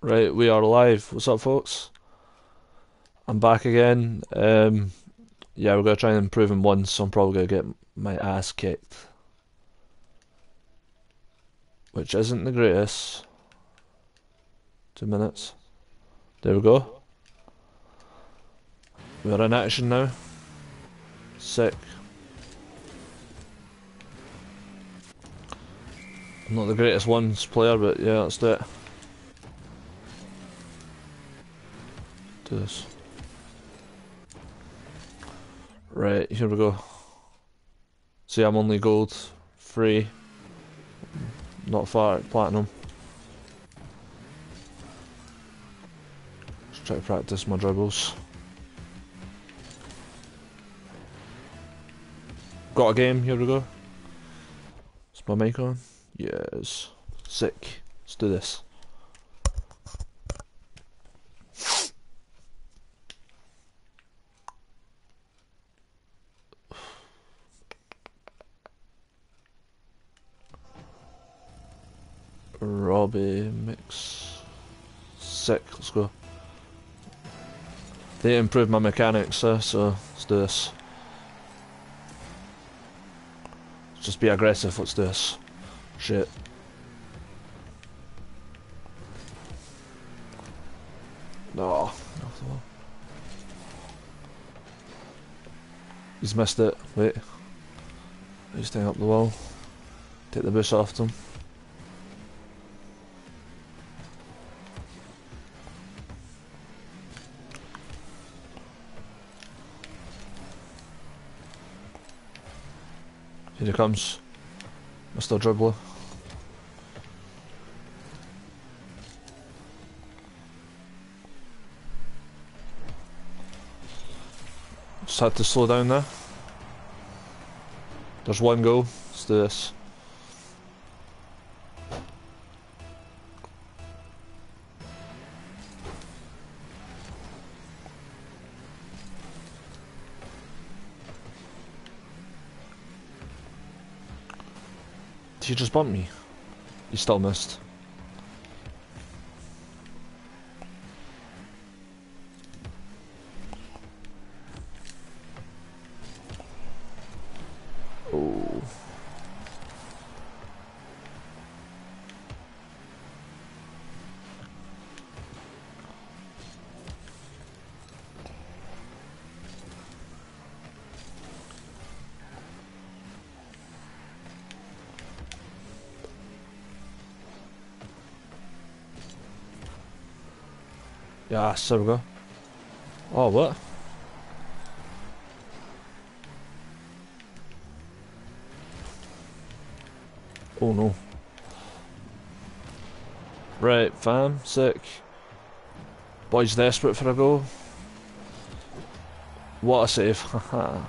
Right, we are live. What's up, folks? I'm back again. Yeah, we're gonna try and improve in one, so I'm probably gonna get my ass kicked, which isn't the greatest. 2 minutes. There we go. We're in action now. Sick. I'm not the greatest ones player, but yeah, let's do it. Do this. Right, here we go. See, I'm only gold, free, not far platinum. Just try to practice my dribbles. Got a game, here we go. Is my mic on? Yes. Sick. Let's do this. Robbie mix. Sick, let's go. They improved my mechanics, so let's do this. Let's just be aggressive, let's do this. Shit. No. He's missed it. Wait. He's staying up the wall. Take the boost off him. Here he comes. Mr. Dribbler. Just had to slow down there. There's one goal. Let's do this. Did you just bump me? You still missed. Oh. Yeah, there we go. Oh, what? Oh no. Right, fam, sick. Boy's desperate for a goal. What a save, haha.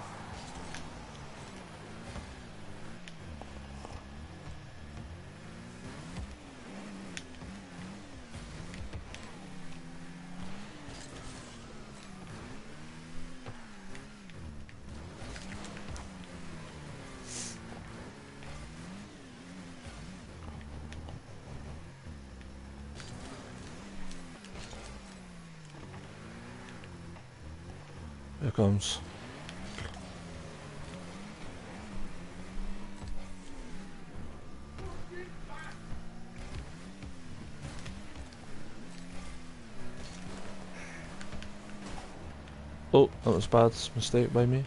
Here comes. Oh, that was bad. Mistake by me.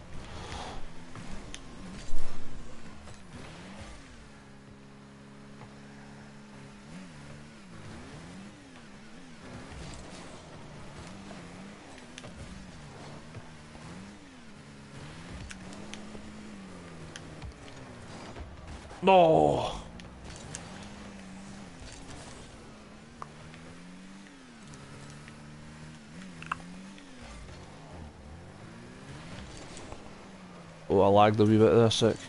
No. Oh, I lagged a wee bit there, sick.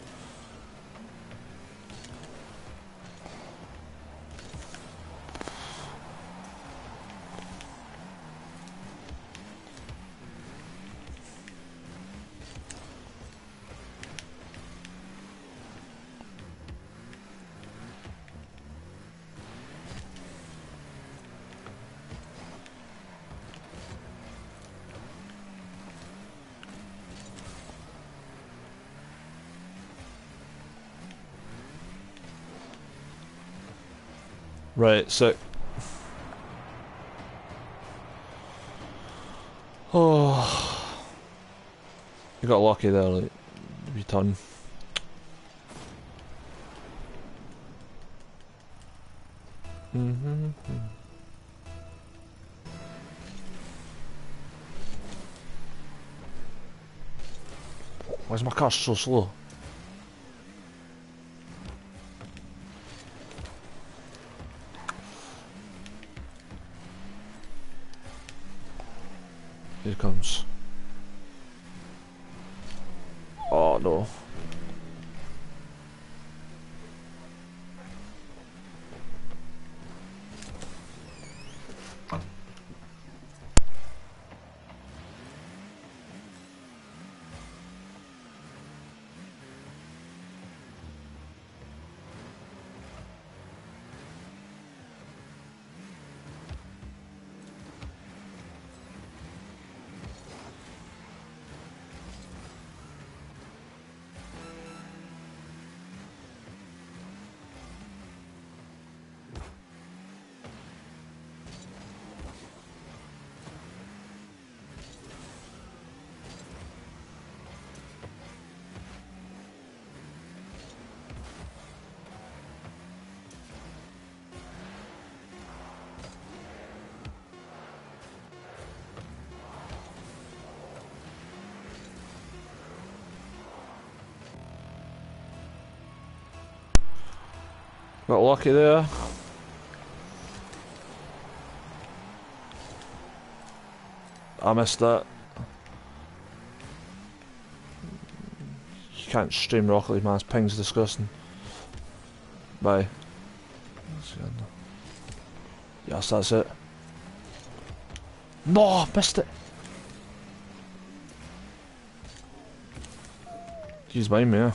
Right, sick. Oh, you got lucky there, like, you turn. Why's my car so slow? Here it comes. Oh no. Got lucky there. I missed that. You can't stream Rocket League, man. His ping's disgusting. Bye. Yes, that's it. No, missed it. He's behind me, yeah.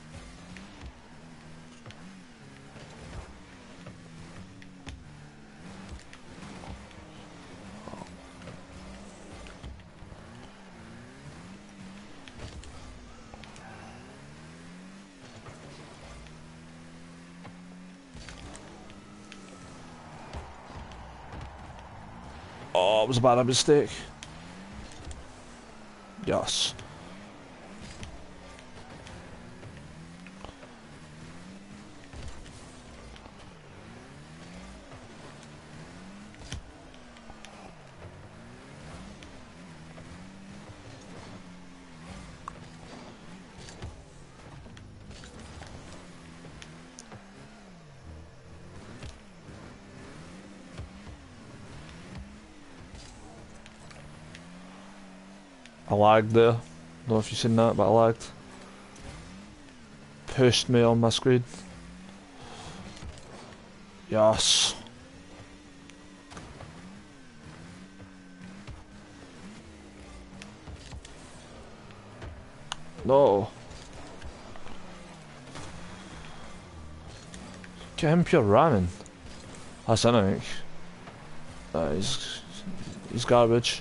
Oh, it was a bad mistake. Yes. I lagged there. Don't know if you've seen that, but I lagged. Pushed me on my screen. Yes. No. Get him pure ramming. That's anything. He's garbage.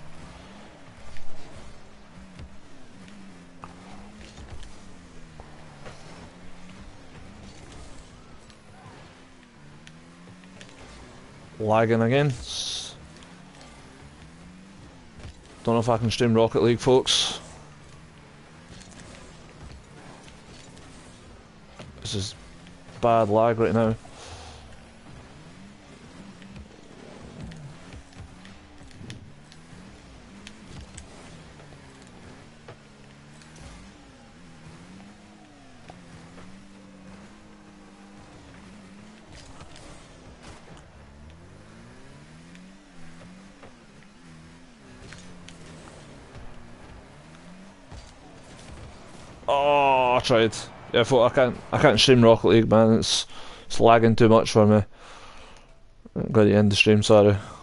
Lagging again. Don't know if I can stream Rocket League, folks. This is bad lag right now. Oh, I tried. Yeah, I can't stream Rocket League, man. It's lagging too much for me. I'm going to end the stream, sorry.